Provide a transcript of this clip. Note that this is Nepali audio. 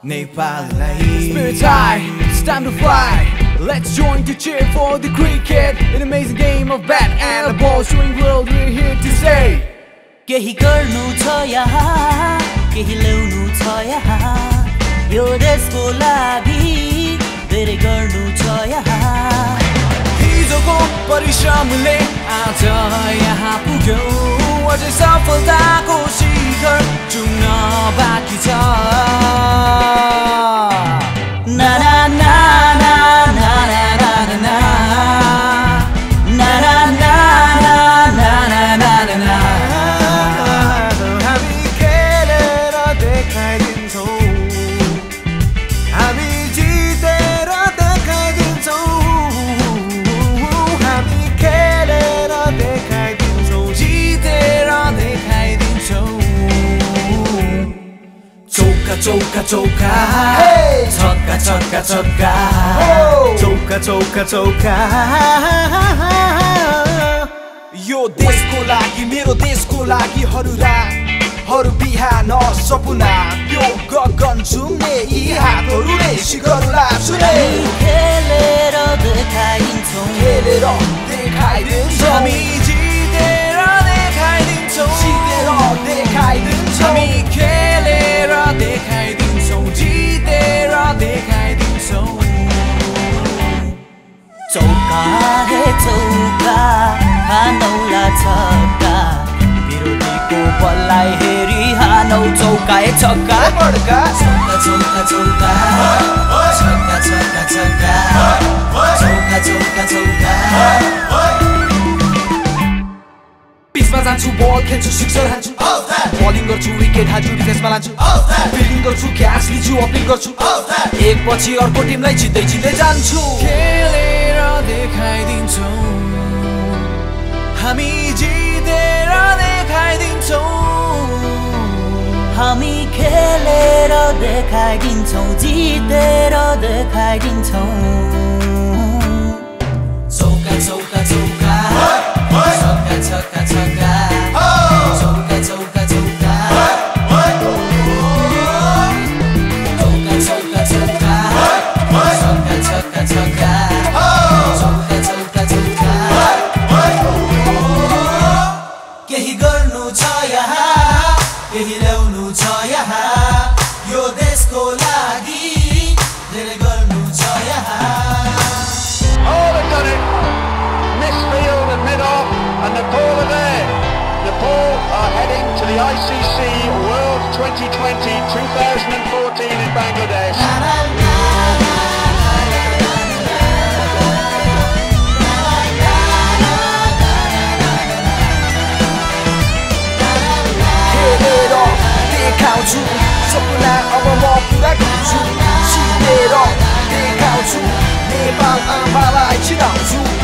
Spirit high, it's time to fly. Let's join to cheer for the cricket, an amazing game of bat and a ball, showing world we're here to stay. केही गर्नु छ यहाँ, केही ल्याउनु छ यहाँ, यो देशको लागि धेरै गर्नु छ यहाँ। हिजोको परिश्रमले आज यहाँ पुग्यो, अझै सफलताको शिखर चुम्न बाँकी छ। ना ना ना ना ना ना ना ना ना ना ना ना ना ना ना ना। हामी खेलेर देखाइदिन्छौँ, हामी जितेर देखाइदिन्छौँ, हामी खेलेर देखाइदिन्छौँ, जितेर देखाइदिन्छौँ। चौका चौका चौका, छक्का छक्का छक्का, चौका चौका चौका। यो देशको लागि, मेरो देशको लागि, हरु बिहान सपना, यो गगन छुम्ने यी हातहरूले शिखरलाई छुने। खेलेर देखाइदिन्छौँ, खेलेर देखाइदिन्छौँ, हामी जितेर देखाइदिन्छौँ, जितेर देखाइदिन्छौँ, हामी खेलेर देखाइदिन्छौँ, जितेर देखाइदिन्छौँ। चौका रे चौका, हानौला छक्का, विरोधीको बललाई हेरी हानौ चौका ए छक्का। बड्का चौका चौका चौका, छक्का छक्का छक्का, चौका चौका चौका। पिचमा जान्छु, बल खेल्छु, सिक्सर हान्छु, बलिङ गर्छु, विकेट हान्छु, डिफेन्समा लान्छु, फिल्डिङ गर्छु, क्याच लिन्छु, अपलिङ गर्छु, एकपछि अर्को टिमलाई जित्दै जित्दै जान्छु। खेलेर देखाइदिन्छौँ, हामी जितेर देखाइदिन्छौँ, हामी खेलेर देखाइदिन्छौँ, जितेर देखाइदिन्छौँ। चौका चौका चौका, छक्का छक्का छक्का, चौका चौका चौका, चौका चौका छक्का, छक्का छक्का छक्का, चौका चौका चौका। केही गर्नु छ यहाँ, केही ल्याउनु छ यहाँ, यो देशको लागि धेरै गर्नु छ यहाँ। Oh, they've done it! Misfield and mid-off, and Nepal are there. Nepal are heading to the ICC World 2014 in Bangladesh. खेलेर देखाउँछु, सपना अब म पुरा गर्छु, जितेर देखाउँछु, नेपाल आमालाई चिनाउँछु।